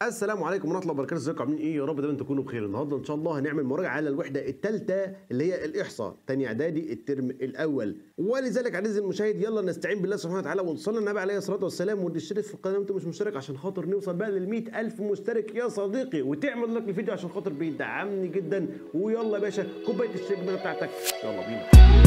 السلام عليكم ورحمه الله وبركاته. ازيكم عاملين ايه؟ يا رب دايما تكونوا بخير. النهارده ان شاء الله هنعمل مراجعه على الوحده الثالثه اللي هي الاحصاء تاني اعدادي الترم الاول، ولذلك عزيزي المشاهد يلا نستعين بالله سبحانه وتعالى ونصلي على النبي عليه الصلاه والسلام ونشترك في القناه وانت مش مشترك عشان خاطر نوصل بقى لل 100,000 مشترك يا صديقي، وتعمل لايك للفيديو عشان خاطر بيدعمني جدا. ويلا يا باشا كوبايه الشاي بتاعتك، يلا بينا.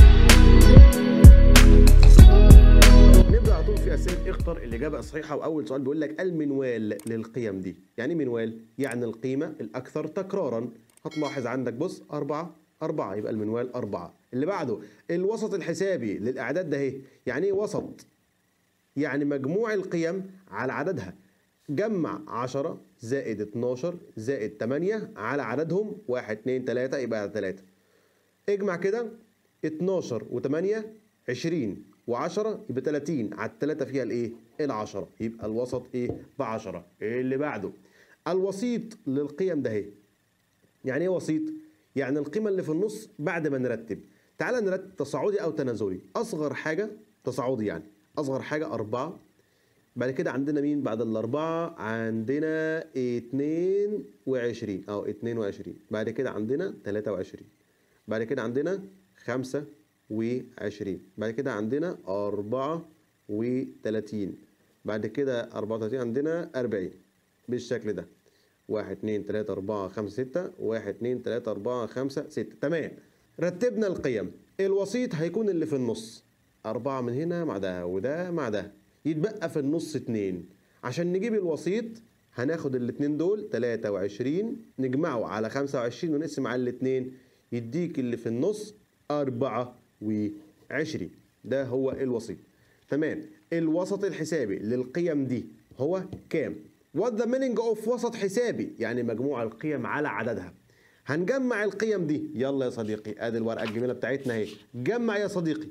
نبدا على طول في اسئله اختر الاجابه الصحيحه. واول سؤال بيقول لك المنوال للقيم دي. يعني ايه منوال؟ يعني القيمه الاكثر تكرارا. هتلاحظ عندك بص 4 4 يبقى المنوال 4. اللي بعده الوسط الحسابي للاعداد ده اهي. يعني ايه وسط؟ يعني مجموع القيم على عددها. جمع 10 زائد 12 زائد 8 على عددهم 1 2 3 يبقى 3. اجمع كده 12 و8 20 و10 يبقى 30 على الثلاثة فيها الايه؟ ال10. يبقى الوسط ايه؟ ب10. اللي بعده الوسيط للقيم ده اهي. يعني ايه وسيط؟ يعني القيمة اللي في النص بعد ما نرتب. تعال نرتب تصاعدي او تنازلي. اصغر حاجة تصاعدي، يعني اصغر حاجة 4. بعد كده عندنا مين بعد الأربعة؟ عندنا 22 أو 22. بعد كده عندنا 23. بعد كده عندنا 25. بعد كده عندنا 34. بعد كده 34 عندنا 40 بالشكل ده. 1 2 3 4 5 6 1 2 3 4 5 6. تمام، رتبنا القيم. الوسيط هيكون اللي في النص 4 من هنا مع ده وده مع ده، يتبقى في النص 2. عشان نجيب الوسيط هناخد الاتنين دول 23 نجمعه على 25 ونقسم على الاتنين يديك اللي في النص 24. ده هو الوسيط. تمام. الوسط الحسابي للقيم دي هو كام؟ What the meaning of وسط حسابي؟ يعني مجموع القيم على عددها. هنجمع القيم دي. يلا يا صديقي ادي الورقه الجميله بتاعتنا اهي. جمع يا صديقي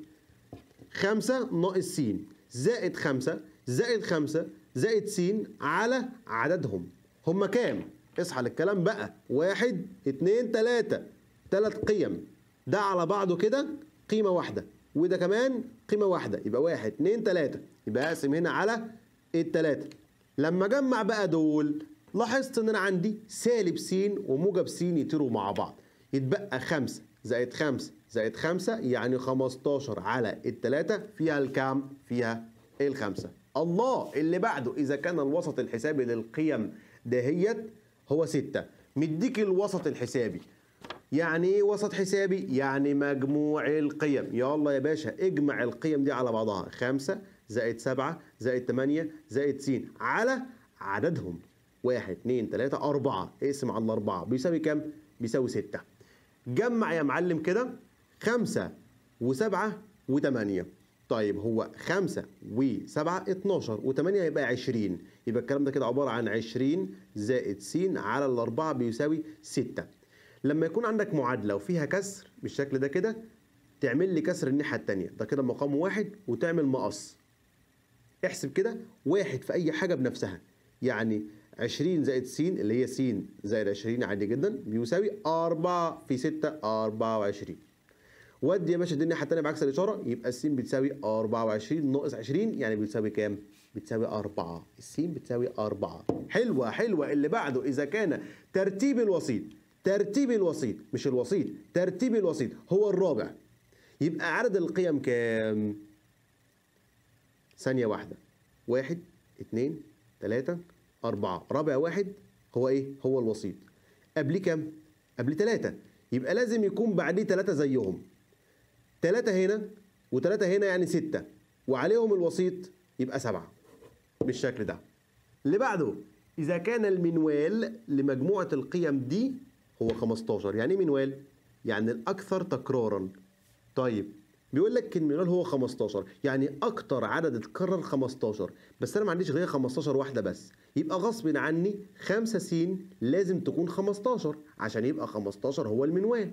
5 ناقص س زائد 5 زائد 5 زائد س على عددهم. هم كام؟ اصحى للكلام بقى. 1 2 3 3 قيم. ده على بعضه كده قيمة واحدة، وده كمان قيمة واحدة، يبقى 1 2 3. يبقى اقسم هنا على التلاتة. لما اجمع بقى دول لاحظت ان انا عندي سالب س وموجب س يطيروا مع بعض، يتبقى 5 زائد 5 زائد 5 يعني 15 على التلاتة فيها الكام؟ فيها الخمسة. الله. اللي بعده إذا كان الوسط الحسابي للقيم دهيت هو 6. مديك الوسط الحسابي. يعني ايه وسط حسابي؟ يعني مجموع القيم. يلا يا باشا اجمع القيم دي على بعضها. 5 زائد 7 زائد 8 زائد س على عددهم. 1 2 3 4. اقسم على الأربعة بيساوي كام؟ بيساوي 6. جمع يا معلم كده 5 و7 و8. طيب هو 5 و7 12 و8 يبقى 20. يبقى الكلام ده كده عبارة عن 20 زائد س على الأربعة بيساوي 6. لما يكون عندك معادلة وفيها كسر بالشكل ده كده تعمل لي كسر الناحية التانية، ده كده مقام 1 وتعمل مقص. احسب كده 1 في أي حاجة بنفسها. يعني 20 زائد س اللي هي س زائد 20 عادي جدا بيساوي 4 في 6 24. ودي يا باشا الدنيا الناحيه الثانيه بعكس الاشاره، يبقى الس بتساوي 24 ناقص 20 يعني بتساوي كام؟ بتساوي 4. الس بتساوي 4. حلوه حلوه. اللي بعده اذا كان ترتيب الوسيط، ترتيب الوسيط مش الوسيط، ترتيب الوسيط هو الرابع، يبقى عدد القيم كام؟ ثانيه واحده. 1 2 3 4. رابع واحد هو ايه؟ هو الوسيط. قبليه كام؟ قبليه 3. يبقى لازم يكون بعديه 3 زيهم. 3 هنا و3 هنا يعني 6 وعليهم الوسيط يبقى 7 بالشكل ده. اللي بعده إذا كان المنوال لمجموعة القيم دي هو 15. يعني ايه منوال؟ يعني الأكثر تكرارا. طيب بيقول لك المنوال هو 15 يعني أكتر عدد اتكرر 15، بس أنا ما عنديش غير 15 واحدة بس، يبقى غصب عني 5 س لازم تكون 15 عشان يبقى 15 هو المنوال.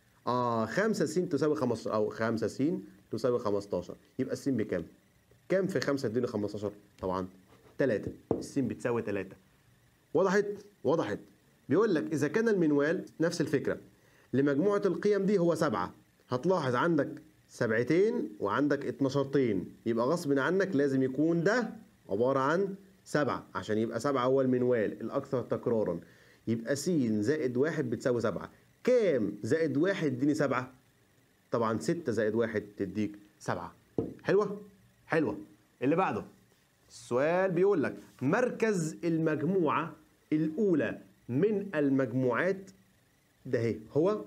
5 س تساوي 15 أو 5 س تساوي 15. يبقى الس بكام؟ كام في 5 اديني 15؟ طبعا 3. الس بتساوي 3. وضحت؟ وضحت. بيقول لك إذا كان المنوال نفس الفكرة لمجموعة القيم دي هو 7. هتلاحظ عندك 7 وعندك 12، يبقى غصب عنك لازم يكون ده عبارة عن 7 عشان يبقى 7 هو المنوال الأكثر تكرارا. يبقى س زائد 1 بتساوي 7. كام زائد 1 اديني 7؟ طبعا 6 زائد 1 تديك 7. حلوة؟ حلوة. اللي بعده السؤال بيقول لك مركز المجموعة الأولى من المجموعات ده اهي هو.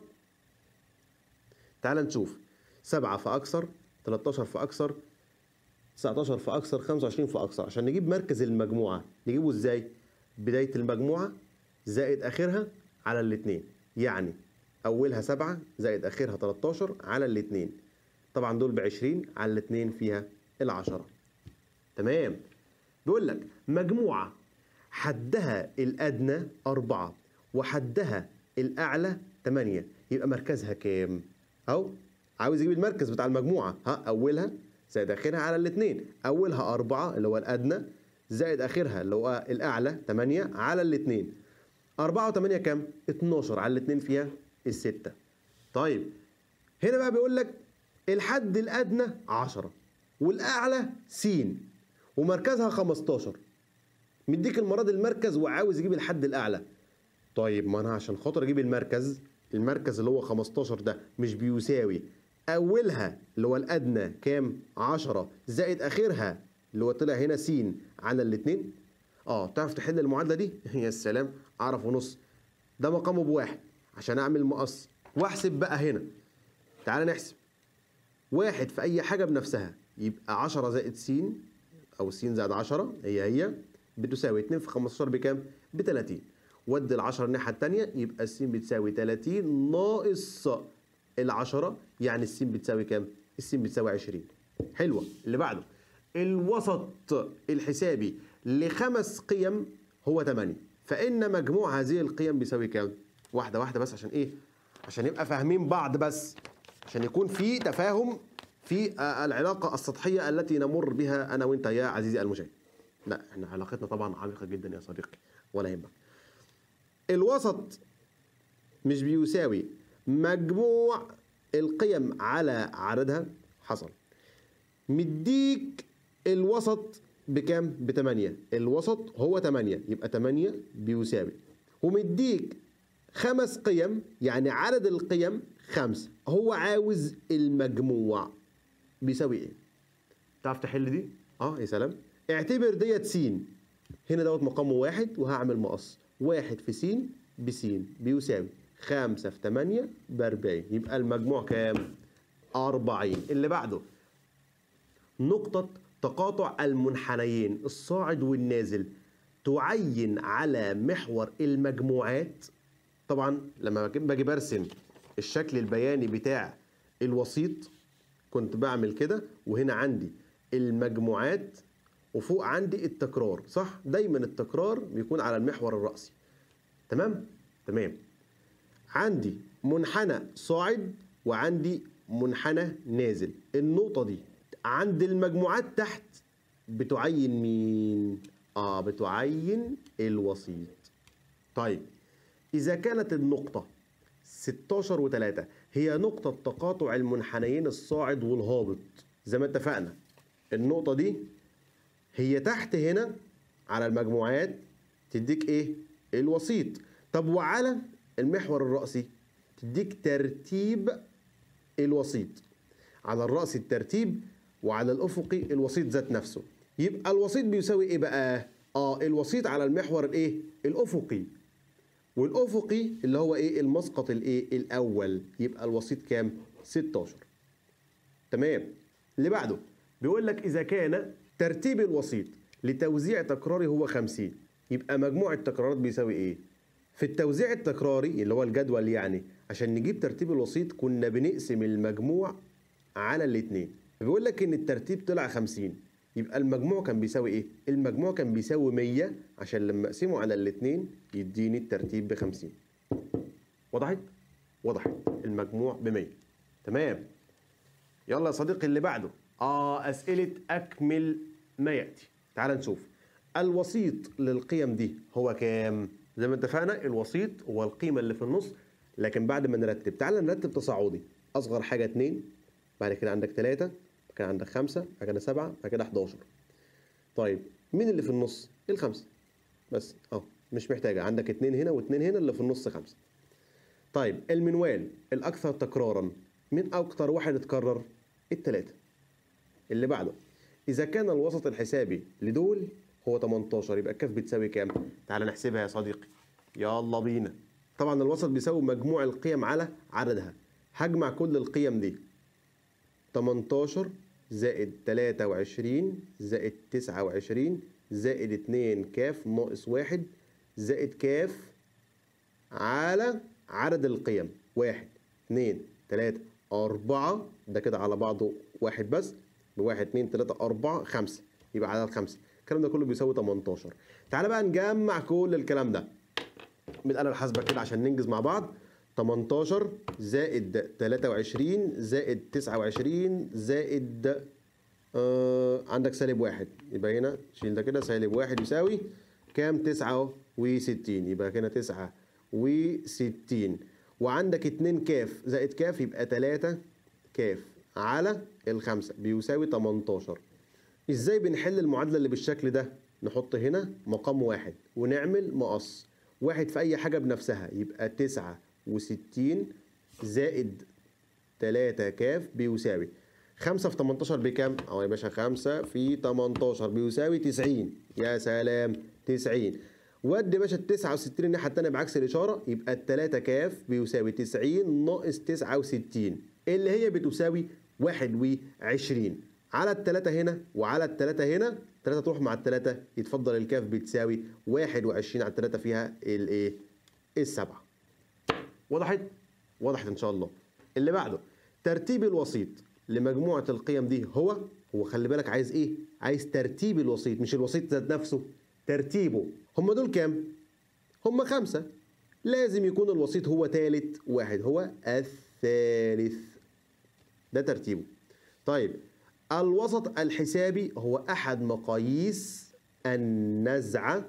تعال نشوف 7 فأكثر، 13 فأكثر، 19 فأكثر، 25 فأكثر. عشان نجيب مركز المجموعة نجيبه ازاي؟ بداية المجموعة زائد آخرها على الاتنين، يعني أولها 7 زائد آخرها 13 على الاتنين. طبعا دول ب20 على الاتنين فيها ال10. تمام. بيقول لك مجموعة حدها الأدنى 4 وحدها الأعلى 8، يبقى مركزها كام؟ أهو عاوز يجيب المركز بتاع المجموعة. أولها زائد آخرها على الاتنين. أولها 4 اللي هو الأدنى زائد آخرها اللي هو الأعلى 8 على الاتنين. 4 و8 كام؟ 12 على الاتنين فيها ال6. طيب هنا بقى بيقول لك الحد الأدنى 10 والأعلى س ومركزها 15. مديك المرة دي المركز وعاوز يجيب الحد الأعلى. طيب ما أنا عشان خاطر أجيب المركز اللي هو 15 ده مش بيساوي أولها اللي هو الأدنى كام؟ 10 زائد آخرها اللي هو طلع هنا س على الاتنين. تعرف تحل المعادلة دي؟ يا سلام، أعرف ونص. ده مقامه بواحد عشان أعمل مقص وأحسب بقى هنا. تعال نحسب. واحد في أي حاجة بنفسها، يبقى 10 زائد س أو س زائد 10 هي بتساوي 2 في 15 بكام؟ ب30. ودي ال10 الناحية التانية يبقى الس بتساوي 30 ناقص ال10، يعني الس بتساوي كام؟ الس بتساوي 20. حلوة. اللي بعده الوسط الحسابي ل5 قيم هو 8، فإن مجموع هذه القيم بيساوي كام؟ واحدة واحدة بس. عشان إيه؟ عشان نبقى فاهمين بعض، بس عشان يكون في تفاهم في العلاقة السطحية التي نمر بها أنا وأنت يا عزيزي المشاهد. لا، احنا علاقتنا طبعا عميقة جدا يا صديقي، ولا يهمك. الوسط مش بيساوي مجموع القيم على عددها. حصل. مديك الوسط بكام؟ ب8. الوسط هو 8، يبقى 8 بيساوي. ومديك 5 قيم، يعني عدد القيم 5. هو عاوز المجموع بيساوي ايه؟ تعرف تحل دي؟ يا سلام. اعتبر ديت س. هنا دوت مقامه 1 وهعمل مقص. 1 في س بس بيساوي 5 في 8 ب40. يبقى المجموع كام؟ 40. اللي بعده نقطة تقاطع المنحنيين الصاعد والنازل تعين على محور المجموعات. طبعا لما باجي برسم الشكل البياني بتاع الوسيط كنت بعمل كده، وهنا عندي المجموعات وفوق عندي التكرار. صح؟ دايما التكرار بيكون على المحور الرأسي. تمام؟ تمام. عندي منحنى صاعد وعندي منحنى نازل. النقطة دي عند المجموعات تحت بتعين مين؟ بتعين الوسيط. طيب إذا كانت النقطة 16 و3 هي نقطة تقاطع المنحنيين الصاعد والهابط، زي ما اتفقنا النقطة دي هي تحت هنا على المجموعات تديك ايه؟ الوسيط. طب وعلى المحور الرأسي تديك ترتيب الوسيط. على الرأسي الترتيب وعلى الأفقي الوسيط ذات نفسه. يبقى الوسيط بيساوي ايه بقى؟ الوسيط على المحور الايه؟ الأفقي. والأفقي اللي هو ايه؟ المسقط الايه؟ الأول. يبقى الوسيط كام؟ 16. تمام. اللي بعده بيقول لك إذا كان ترتيب الوسيط لتوزيع تكراري هو 50، يبقى مجموع التكرارات بيساوي ايه؟ في التوزيع التكراري اللي هو الجدول، يعني عشان نجيب ترتيب الوسيط كنا بنقسم المجموع على الاتنين. بيقول لك ان الترتيب طلع 50، يبقى المجموع كان بيساوي ايه؟ المجموع كان بيساوي 100، عشان لما اقسمه على الاتنين يديني الترتيب ب50. وضحت؟ وضحت. المجموع ب100. تمام. يلا يا صديقي اللي بعده أسئلة أكمل ما يأتي. تعال نشوف الوسيط للقيم دي هو كام؟ زي ما اتفقنا الوسيط هو القيمة اللي في النص، لكن بعد ما نرتب تعال نرتب تصاعدي. أصغر حاجة 2، بعد كده عندك 3، بعد كده عندك 5، بعد كده 7، بعد كده 11. طيب مين اللي في النص؟ الخمسة بس اهو، مش محتاجة، عندك 2 هنا و2 هنا، اللي في النص 5. طيب المنوال الأكثر تكرارا، مين أكتر واحد اتكرر؟ التلاتة. اللي بعده، إذا كان الوسط الحسابي لدول هو 18 يبقى الكاف بتساوي كام؟ تعال نحسبها يا صديقي، يلا بينا. طبعا الوسط بيساوي مجموع القيم على عددها، هجمع كل القيم دي، 18 زائد 23 زائد 29 زائد 2 كاف ناقص 1 زائد كاف على عدد القيم، 1 2 3 4، ده كده على بعضه واحد بس، بواحد 2 3 4 5، يبقى عدد 5. الكلام ده كله بيساوي 18. تعالى بقى نجمع كل الكلام ده بالآلة الحاسبة كده عشان ننجز مع بعض. 18 زائد 23 زائد 29 زائد عندك -1، يبقى هنا شيل ده كده، -1 يساوي كام؟ 69. يبقى كده 69. وعندك 2 كاف زائد كاف يبقى 3 كاف على الخمسة بيساوي 18. ازاي بنحل المعادلة اللي بالشكل ده؟ نحط هنا مقام 1 ونعمل مقص، 1 في أي حاجة بنفسها، يبقى 69 زائد 3 كاف بيساوي 5 في 18 بكام؟ أهو يا باشا 5 في 18 بيساوي 90. يا سلام، 90. ودي يا باشا ال 69 الناحية التانية بعكس الإشارة، يبقى ال 3 كاف بيساوي 90 ناقص 69 اللي هي بتساوي 21. على التلاتة هنا وعلى التلاتة هنا، 3 تروح مع التلاتة، يتفضل الكاف بتساوي 21 على التلاتة فيها الايه؟ السبعة. وضحت؟ وضحت ان شاء الله. اللي بعده، ترتيب الوسيط لمجموعة القيم دي هو خلي بالك عايز ايه؟ عايز ترتيب الوسيط، مش الوسيط ذات نفسه، ترتيبه. هم دول كام؟ هم 5. لازم يكون الوسيط هو ثالث واحد، هو الثالث، ده ترتيبه. طيب الوسط الحسابي هو أحد مقاييس النزعة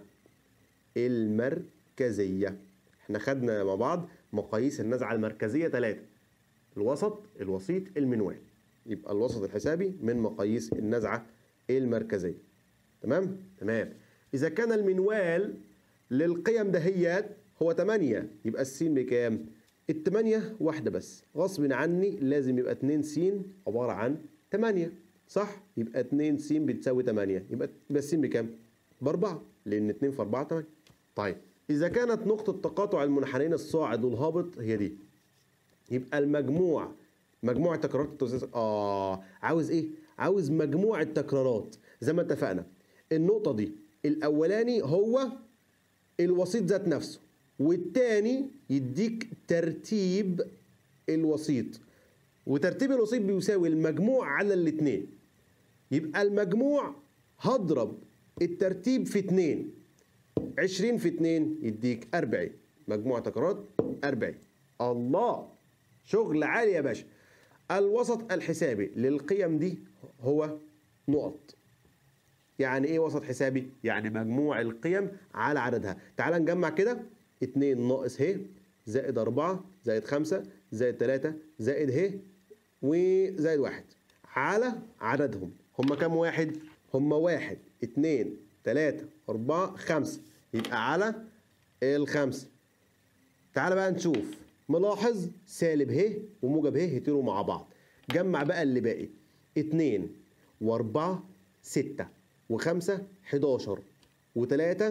المركزية. احنا خدنا مع بعض مقاييس النزعة المركزية 3، الوسط، الوسيط، المنوال. يبقى الوسط الحسابي من مقاييس النزعة المركزية. تمام؟ تمام. إذا كان المنوال للقيم دهيات هو 8، يبقى السين بكام؟ التمانية واحدة بس، غصب عني لازم يبقى 2 س عبارة عن 8، صح؟ يبقى 2 س بتساوي 8، يبقى السين بكام؟ ب4، لأن 2 في 4 8. طيب إذا كانت نقطة تقاطع المنحنيين الصاعد والهابط هي دي، يبقى المجموع، مجموع تكرارات التوسيس. عاوز إيه؟ عاوز مجموع التكرارات زي ما اتفقنا. النقطة دي الأولاني هو الوسيط ذات نفسه، والتاني يديك ترتيب الوسيط، وترتيب الوسيط بيساوي المجموع على الاتنين. يبقى المجموع هضرب الترتيب في 2، 20 في 2 يديك 40، مجموع تكرارات 40. الله، شغل عالي يا باشا. الوسط الحسابي للقيم دي هو نقط. يعني ايه وسط حسابي؟ يعني مجموع القيم على عددها. تعال نجمع كده، 2 ناقص ه زائد 4 زائد 5 زائد 3 زائد ه وزائد 1 على عددهم. هم كام واحد؟ هم 1 2 3 4 5، يبقى على الخمسة. تعال بقى نشوف، ملاحظ سالب ه وموجب ه يطيروا مع بعض. جمع بقى اللي باقي، 2 و4 6 و5 11 و3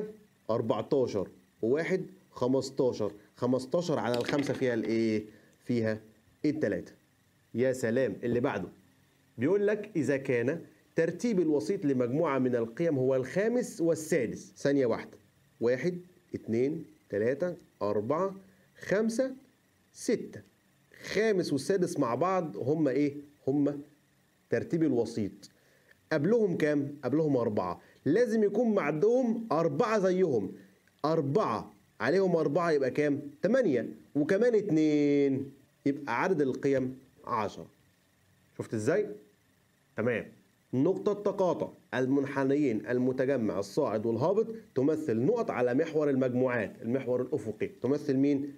14 و1 15. 15 على الخمسة فيها الايه؟ فيها التلاتة. يا سلام. اللي بعده بيقول لك إذا كان ترتيب الوسيط لمجموعة من القيم هو الخامس والسادس. ثانية واحدة، 1 2 3 4 5 6، خامس والسادس مع بعض هم ايه؟ هم ترتيب الوسيط. قبلهم كام؟ قبلهم 4، لازم يكون معدهم 4 زيهم. 4 عليهم 4 يبقى كام؟ 8، وكمان 2 يبقى عدد القيم 10. شفت ازاي؟ تمام. نقطة تقاطع المنحنيين المتجمع الصاعد والهابط تمثل نقط على محور المجموعات، المحور الأفقي، تمثل مين؟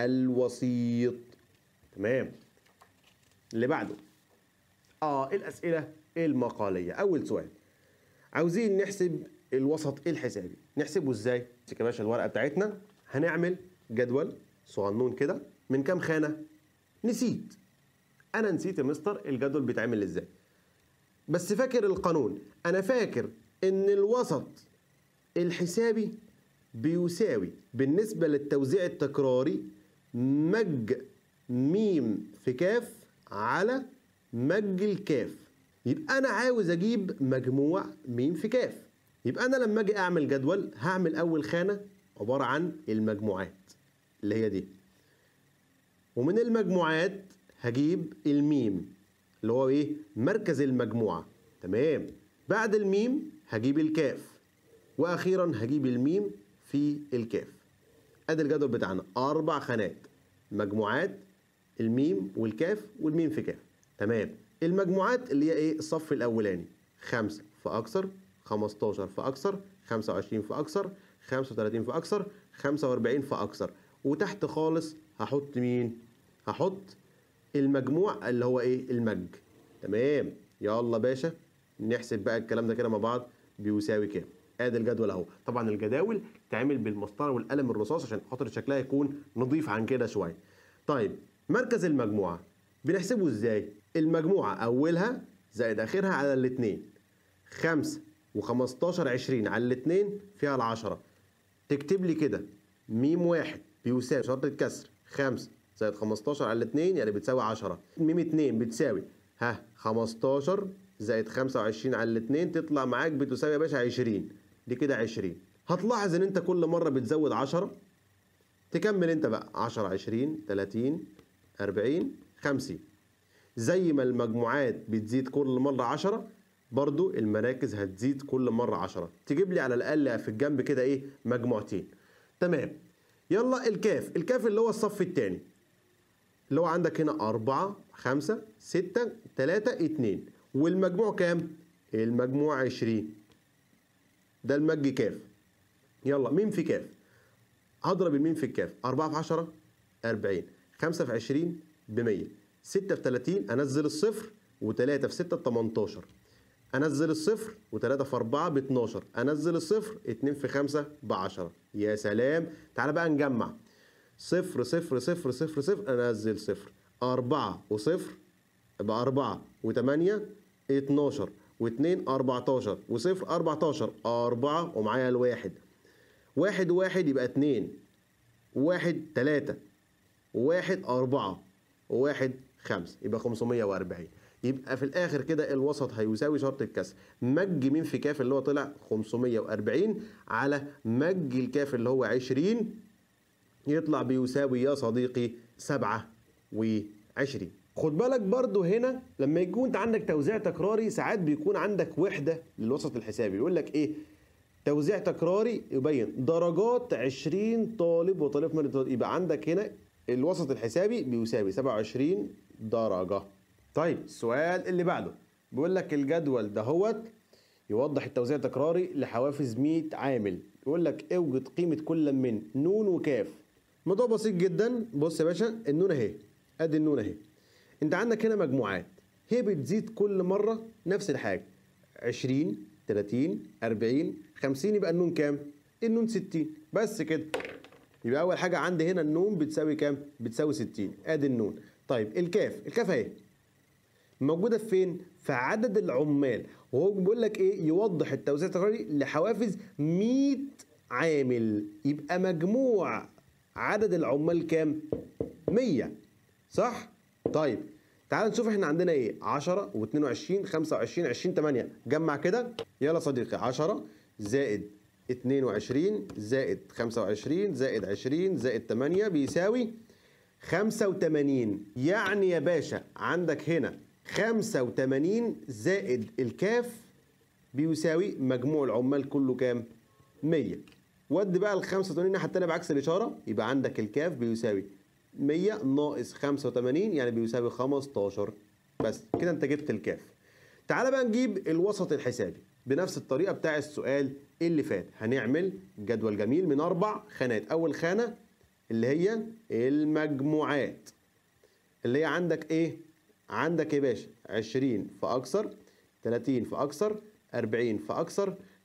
الوسيط. تمام. اللي بعده الأسئلة المقالية. أول سؤال، عاوزين نحسب الوسط الحسابي. نحسبه ازاي؟ امسك يا باشا الورقه بتاعتنا، هنعمل جدول صغنون كده من كام خانه؟ نسيت. انا نسيت يا مستر الجدول بيتعمل ازاي، بس فاكر القانون. انا فاكر ان الوسط الحسابي بيساوي بالنسبه للتوزيع التكراري مج ميم في كاف على مج الكاف. يبقى انا عاوز اجيب مجموع ميم في كاف. يبقى انا لما اجي اعمل جدول هعمل اول خانه عباره عن المجموعات اللي هي دي، ومن المجموعات هجيب الميم اللي هو ايه؟ مركز المجموعه. تمام. بعد الميم هجيب الكاف، واخيرا هجيب الميم في الكاف. ادي الجدول بتاعنا 4 خانات: مجموعات، الميم والكاف والميم في كاف. تمام. المجموعات اللي هي ايه؟ الصف الاولاني 5 فاكثر، 15 فاكثر، 25 فاكثر، 35 فاكثر، 45 فاكثر. وتحت خالص هحط مين؟ هحط المجموع اللي هو ايه؟ المج. تمام. يلا باشا نحسب بقى الكلام ده كده مع بعض بيساوي كام. ادي الجدول اهو. طبعا الجداول تعمل بالمسطره والقلم الرصاص عشان خاطر شكلها يكون نظيف عن كده شويه. طيب مركز المجموعه بنحسبه ازاي؟ المجموعه اولها زائد اخرها على الاثنين. 5 و15 20 على الاثنين فيها ال10. تكتب لي كده ميم واحد بيساوي شرط الكسر 5 زائد 15 على الاثنين يعني بتساوي 10. ميم 2 بتساوي 15 زائد 25 على الاثنين تطلع معاك بتساوي يا باشا 20. دي كده 20. هتلاحظ ان انت كل مره بتزود 10. تكمل انت بقى 10 20 30 40 50. زي ما المجموعات بتزيد كل مره 10 برضو المراكز هتزيد كل مره 10. تجيب لي على الاقل في الجنب كده ايه؟ مجموعتين. تمام. يلا الكاف. الكاف اللي هو الصف الثاني اللي هو عندك هنا 4 5 6 3 2. والمجموع كام؟ المجموع 20. ده المج كاف. يلا ميم في كاف. هضرب الميم في الكاف. 4 في 10 40، 5 في 20 ب 100، 6 في 30 انزل الصفر، و3 في 6 ب 18. انزل الصفر، و3 في 4 ب 12. انزل الصفر، 2 في 5 ب 10. يا سلام. تعالى بقى نجمع. صفر صفر صفر صفر صفر انزل صفر. 4 وصفر يبقى 4 و8 12 و2 14 وصفر 14. 4 ومعايا الواحد. 1 1 يبقى 2، 1 3، 1 4، 1 5 يبقى 540. يبقى في الاخر كده الوسط هيساوي شرط الكسر مج ميم في كاف اللي هو طلع 540 على مج الكاف اللي هو 20 يطلع بيساوي يا صديقي 27. خد بالك برضو هنا لما يكون انت عندك توزيع تكراري ساعات بيكون عندك وحده للوسط الحسابي. يقول لك ايه؟ توزيع تكراري يبين درجات 20 طالب وطالب من الطالب. يبقى عندك هنا الوسط الحسابي بيساوي 27 درجه. طيب السؤال اللي بعده بيقول لك الجدول دهوت يوضح التوزيع التكراري لحوافز 100 عامل. يقول لك اوجد قيمه كل من نون وكاف. موضوع بسيط جدا. بص يا باشا النون اهي. ادي النون اهي. انت عندك هنا مجموعات هي بتزيد كل مره نفس الحاجه 20 30 40 50. يبقى النون كام؟ النون 60. بس كده. يبقى اول حاجه عندي هنا النون بتساوي كام؟ بتساوي 60. ادي النون. طيب الكاف. الكاف اهي موجوده فين؟ في عدد العمال. وهو بيقول لك ايه؟ يوضح التوزيع التكراري لحوافز 100 عامل. يبقى مجموع عدد العمال كام؟ 100. صح؟ طيب تعال نشوف احنا عندنا ايه؟ 10 و22 25 20 8. جمع كده. يلا صديقي 10 زائد 22 زائد 25 زائد 20 زائد 8 بيساوي 85. يعني يا باشا عندك هنا 85 زائد الكاف بيساوي مجموع العمال كله كام؟ 100. ودي بقى ال 85 الناحيه الثانيه بعكس الاشاره. يبقى عندك الكاف بيساوي 100 ناقص 85 يعني بيساوي 15. بس كده انت جبت الكاف. تعال بقى نجيب الوسط الحسابي بنفس الطريقه بتاع السؤال اللي فات. هنعمل جدول جميل من 4 خانات. اول خانه اللي هي المجموعات اللي هي عندك ايه؟ عندك يا باشا 20 فاكثر، 30 فاكثر، 40 فاكثر،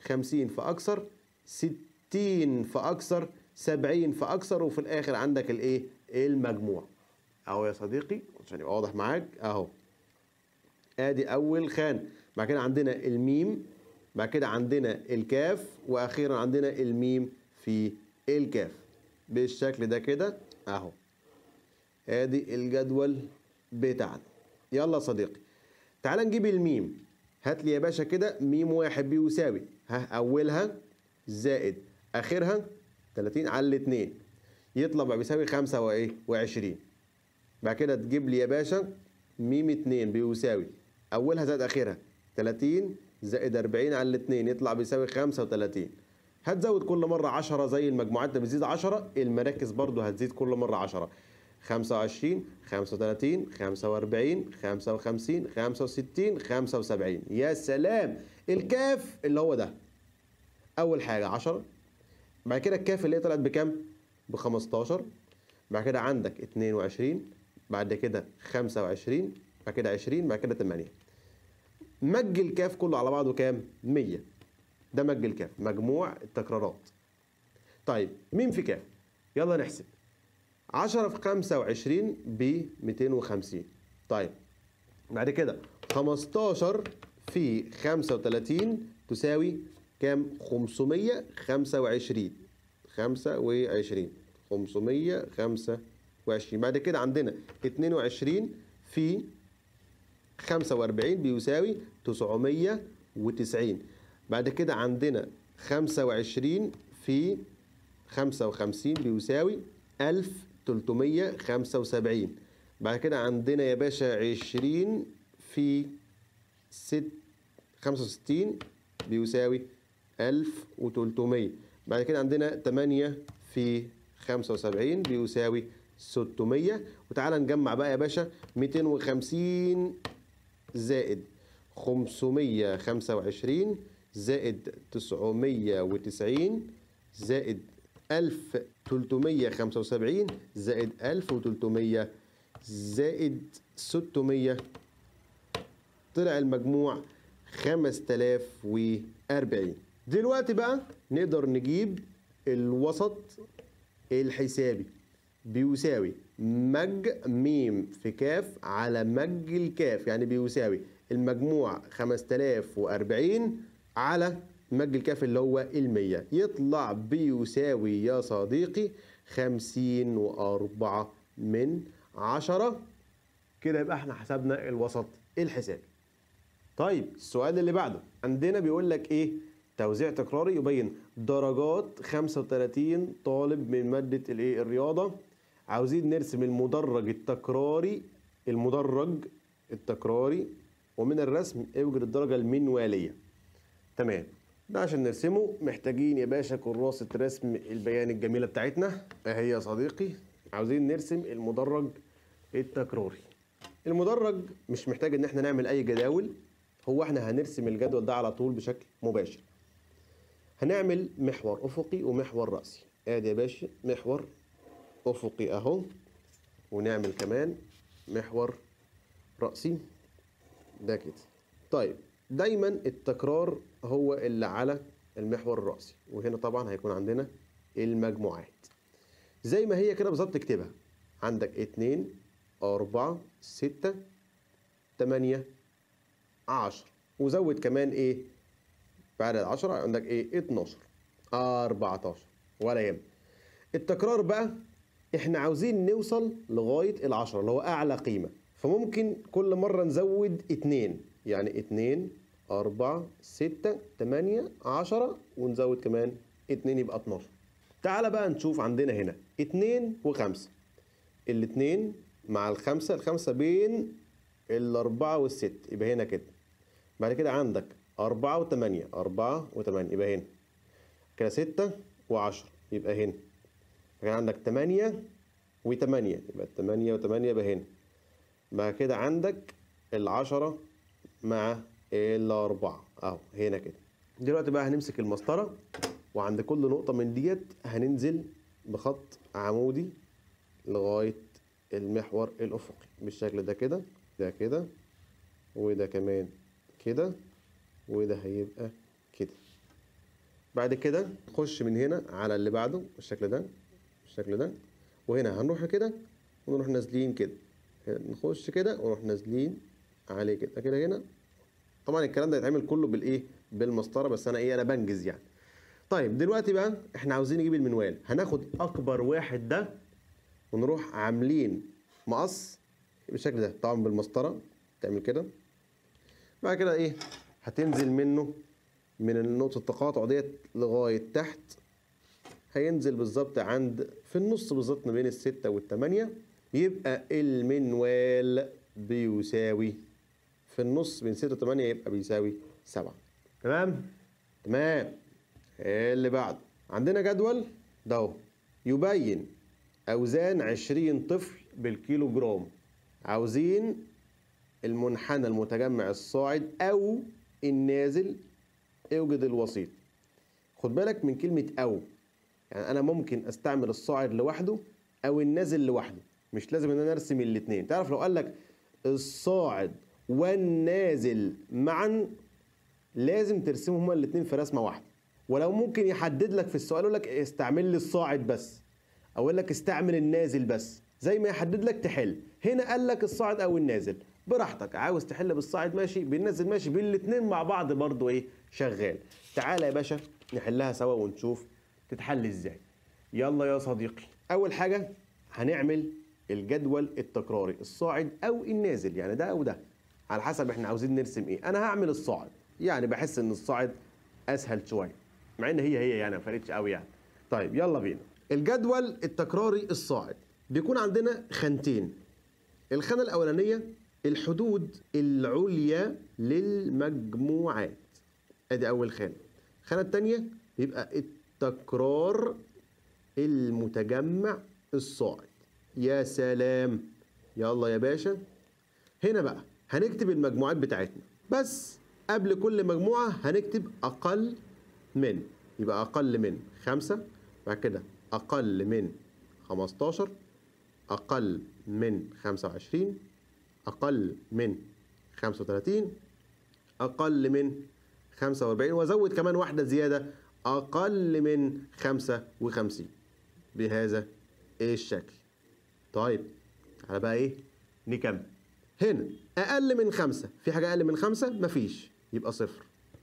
50 فأكثر، 60 فأكثر، 70 فأكثر، وفي الآخر عندك الإيه؟ المجموع. أهو يا صديقي عشان يبقى واضح معاك أهو. آدي أول خانة، بعد كده عندنا الميم، بعد كده عندنا الكاف، وأخيرا عندنا الميم في الكاف بالشكل ده كده أهو. آدي الجدول بتاعنا. يلا يا صديقي تعال نجيب الميم. هات لي يا باشا كده ميم واحد بيساوي أولها زائد آخرها 30 على الاتنين، يطلع بقى بيساوي 25. بعد كده تجيب لي يا باشا ميم 2 بيساوي أولها زائد آخرها 30 زائد 40 على الاتنين، يطلع بيساوي 35. هتزود كل مرة 10 زي المجموعات بتزيد 10، المراكز برضو هتزيد كل مرة 10. 25 35 45 55 65 75. يا سلام. الكاف اللي هو ده أول حاجة 10، بعد كده الكاف اللي هي طلعت بكام؟ ب 15، بعد كده عندك 22، بعد كده 25، بعد كده 20، بعد كده 8. مج الكاف كله على بعضه كام؟ 100. ده مج الكاف، مجموع التكرارات. طيب مين في كاف؟ يلا نحسب. 10 في 25 ب 250. طيب بعد كده 15 في 35 تساوي كام؟ 525. 525. بعد كده عندنا 22 في 45 بيساوي 990. بعد كده عندنا 25 في 55 بيساوي 1375. بعد كده عندنا يا باشا 20 في 65 بيساوي 1300. بعد كده عندنا 8 في 75 بيساوي 600. وتعالى نجمع بقى يا باشا 250 زائد 525 زائد 990 زائد 1375 زائد 1300 زائد 600، طلع المجموع 5040. دلوقتي بقى نقدر نجيب الوسط الحسابي بيساوي مج ميم في كاف على مج الكاف، يعني بيساوي المجموع 5040 على مج الكاف اللي هو 100، يطلع بيساوي يا صديقي 54/10. كده يبقى احنا حسبنا الوسط الحسابي. طيب السؤال اللي بعده عندنا بيقول لك ايه؟ توزيع تكراري يبين درجات 35 طالب من مادة الايه؟ الرياضة. عاوزين نرسم المدرج التكراري ومن الرسم اوجد الدرجة المنوالية. تمام. ده عشان نرسمه محتاجين يا باشا كراسة رسم البيان الجميلة بتاعتنا اهي يا صديقي. عاوزين نرسم المدرج التكراري. المدرج مش محتاج ان احنا نعمل اي جداول، هو احنا هنرسم الجدول ده على طول بشكل مباشر. هنعمل محور افقي ومحور رأسي. ادي يا باشا محور افقي اهو، ونعمل كمان محور رأسي ده كده. طيب دايما التكرار هو اللي على المحور الرأسي، وهنا طبعا هيكون عندنا المجموعات زي ما هي كده بالظبط. تكتبها عندك 2 4 6 8 10، وزود كمان ايه بعد ال10 عندك ايه 12 14 ولا يهم. التكرار بقى احنا عاوزين نوصل لغاية ال10 اللي هو اعلى قيمة، فممكن كل مرة نزود 2، يعني 2 4 6 8 10 ونزود كمان 2 يبقى 12. تعال بقى نشوف عندنا هنا 2 و5، الاتنين مع الخمسة بين ال4 وال6 يبقى هنا كده. بعد كده عندك 4 و8 يبقى هنا كده 6 و10 يبقى هنا. بعد كده عندك 8 و8 يبقى 8 و8 يبقى هنا. بعد كده عندك ال10 مع ال4 اهو هنا كده. دلوقتي بقى هنمسك المسطرة وعند كل نقطة من ديت هننزل بخط عمودي لغاية المحور الأفقي بالشكل ده كده، ده كده وده كمان كده وده هيبقى كده. بعد كده نخش من هنا على اللي بعده بالشكل ده، بالشكل ده، وهنا هنروح كده ونروح نازلين كده، نخش كده ونروح نازلين عليه كده كده هنا. طبعا الكلام ده يتعمل كله بالايه؟ بالمسطره، بس انا ايه، انا بنجز يعني. طيب دلوقتي بقى احنا عاوزين نجيب المنوال، هناخد اكبر واحد ده ونروح عاملين مقص بالشكل ده، طبعا بالمسطره تعمل كده. بعد كده ايه، هتنزل منه من نقطه التقاطع ديت لغايه تحت، هينزل بالظبط عند في النص بالظبط ما بين ال6 وال8، يبقى المنوال بيساوي في النص بين 6 و8 يبقى بيساوي 7. تمام؟ تمام. اللي بعده عندنا جدول ده اهو يبين اوزان 20 طفل بالكيلو جرام. عاوزين المنحنى المتجمع الصاعد او النازل، اوجد الوسيط. خد بالك من كلمة او، يعني انا ممكن استعمل الصاعد لوحده او النازل لوحده، مش لازم ان انا ارسم الاثنين. تعرف لو قال لك الصاعد والنازل معا لازم ترسمهم هما الاثنين في رسمه واحده. ولو ممكن يحدد لك في السؤال يقول لك استعمل لي الصاعد بس، او يقول لك استعمل النازل بس، زي ما يحدد لك تحل. هنا قال لك الصاعد او النازل، براحتك، عاوز تحل بالصاعد ماشي، بالنازل ماشي، بالاثنين مع بعض برضو ايه، شغال. تعالى يا باشا نحلها سوا ونشوف تتحل ازاي. يلا يا صديقي، اول حاجه هنعمل الجدول التكراري، الصاعد او النازل، يعني ده او ده على حسب احنا عاوزين نرسم ايه. انا هعمل الصاعد، يعني بحس ان الصاعد اسهل شويه، مع ان هي يعني ما فرقتش قوي يعني. طيب يلا بينا. الجدول التكراري الصاعد بيكون عندنا خانتين. الخانه الاولانيه الحدود العليا للمجموعات، ادي اول خانه. الخانه الثانيه بيبقى التكرار المتجمع الصاعد. يا سلام. يلا يا باشا، هنا بقى هنكتب المجموعات بتاعتنا، بس قبل كل مجموعة هنكتب أقل من، يبقى أقل من 5، بعد كده أقل من 15، أقل من 25، أقل من 35، أقل من 45، وأزود كمان واحدة زيادة، أقل من 55 بهذا الشكل. طيب تعالى بقى إيه نكمل. هنا أقل من 5، في حاجة أقل من 5؟ مفيش، يبقى 0.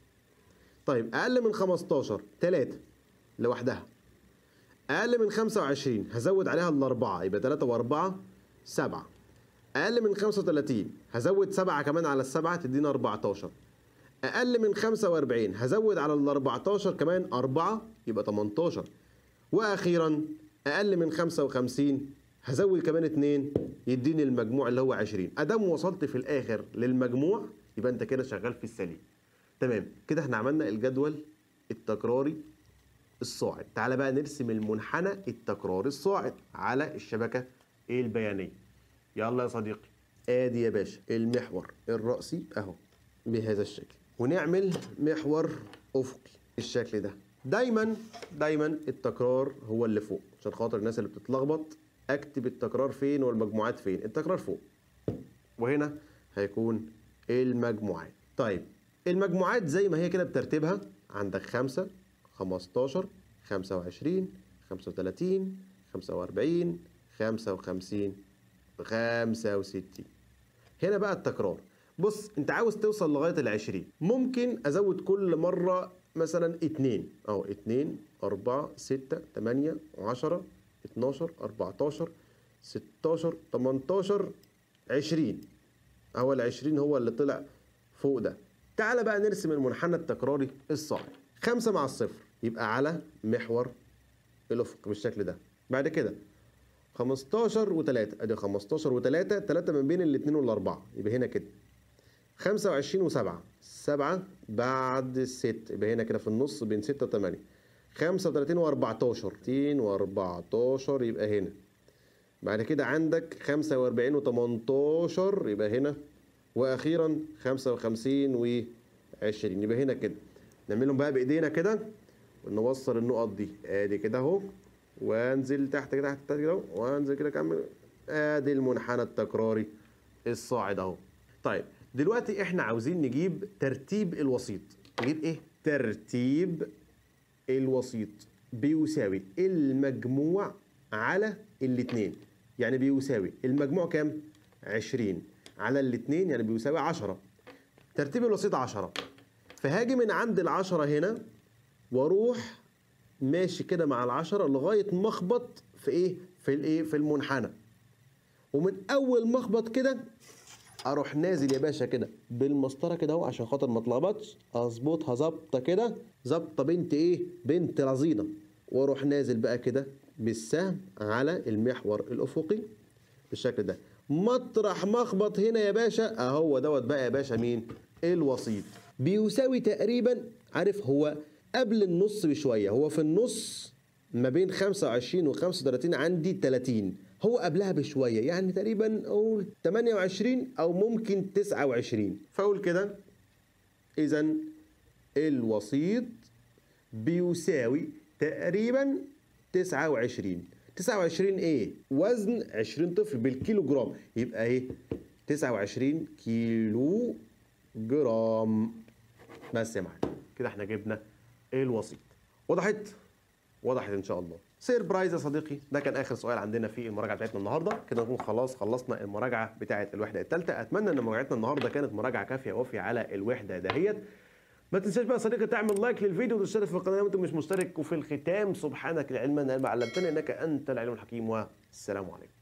طيب أقل من 15 3 لوحدها. أقل من 25 هزود عليها الأربعة، يبقى 3 و4 7. أقل من 35 هزود 7 كمان على ال7 تدينا 14. أقل من 45 هزود على ال14 كمان 4 يبقى 18. وأخيرا أقل من 55 هزود كمان 2 يديني المجموع اللي هو 20. ادام وصلت في الاخر للمجموع يبقى انت كده شغال في السليم. تمام كده احنا عملنا الجدول التكراري الصاعد. تعالى بقى نرسم المنحنى التكراري الصاعد على الشبكه البيانيه. يلا يا صديقي، ادي يا باشا المحور الرأسي اهو بهذا الشكل، ونعمل محور افقي بالشكل ده. دايما التكرار هو اللي فوق، عشان خاطر الناس اللي بتتلخبط اكتب التكرار فين والمجموعات فين. التكرار فوق، وهنا هيكون المجموعات. طيب المجموعات زي ما هي كده بترتيبها، عندك 5 15 25 35 45 55 65. هنا بقى التكرار. بص انت عاوز توصل لغايه ال20، ممكن ازود كل مره مثلا 2 اهو، 2 4 6 8 10 12 14 16 18 20 اهو. ال20 هو اللي طلع فوق ده. تعالى بقى نرسم المنحنى التكراري الصاعد. 5 مع الصفر يبقى على محور الافق بالشكل ده. بعد كده 15 و3، ادي 15 و3، 3 من بين ال2 وال4 يبقى هنا كده. 25 و7، 7 بعد 6 يبقى هنا كده في النص بين 6 و8. 35 و14، 30 و14 يبقى هنا. بعد كده عندك 45 و18 يبقى هنا. واخيرا 55 و20 يبقى هنا كده. نعملهم بقى بايدينا كده ونوصل النقط دي، ادي كده اهو، وانزل تحت كده، تحت كده اهو، وانزل كده كمل. ادي المنحنى التكراري الصاعد اهو. طيب دلوقتي احنا عاوزين نجيب ترتيب الوسيط. نجيب ايه؟ ترتيب الوسيط بيساوي المجموع على الاتنين، يعني بيساوي المجموع كام؟ 20 على الاتنين، يعني بيساوي 10. ترتيب الوسيط 10، فهاجي من عند ال10 هنا واروح ماشي كده مع ال10 لغايه ما اخبط في ايه؟ في المنحنى. ومن اول ما اخبط كده اروح نازل يا باشا كده بالمسطره كده اهو عشان خاطر ما اتلخبطش، اظبطها ظبطه كده، ظبطه بنت ايه؟ بنت رزينه. واروح نازل بقى كده بالسهم على المحور الافقي بالشكل ده. مطرح ما اخبط هنا يا باشا اهو دوت بقى يا باشا مين؟ الوسيط. بيساوي تقريبا، عارف هو قبل النص بشويه، هو في النص ما بين 25 و 35 عندي 30، هو قبلها بشويه يعني تقريبا اقول 28 او ممكن 29. فاقول كده اذا الوسيط بيساوي تقريبا 29. 29 ايه؟ وزن 20 طفل بالكيلو جرام، يبقى ايه؟ 29 كيلو جرام. بس يا معلم كده احنا جبنا الوسيط. وضحت ان شاء الله. سيربرايز يا صديقي، ده كان اخر سؤال عندنا في المراجعه بتاعتنا النهارده. كده نكون خلاص خلصنا المراجعه بتاعه الوحده الثالثه. اتمنى ان مراجعتنا النهارده كانت مراجعه كافيه وافيه على الوحده دهيت. ما تنساش بقى يا صديقي تعمل لايك للفيديو وتشترك في القناه وانت مش مشترك. وفي الختام سبحانك لا علم لنا الا ما علمتنا انك انت العليم الحكيم، والسلام عليكم.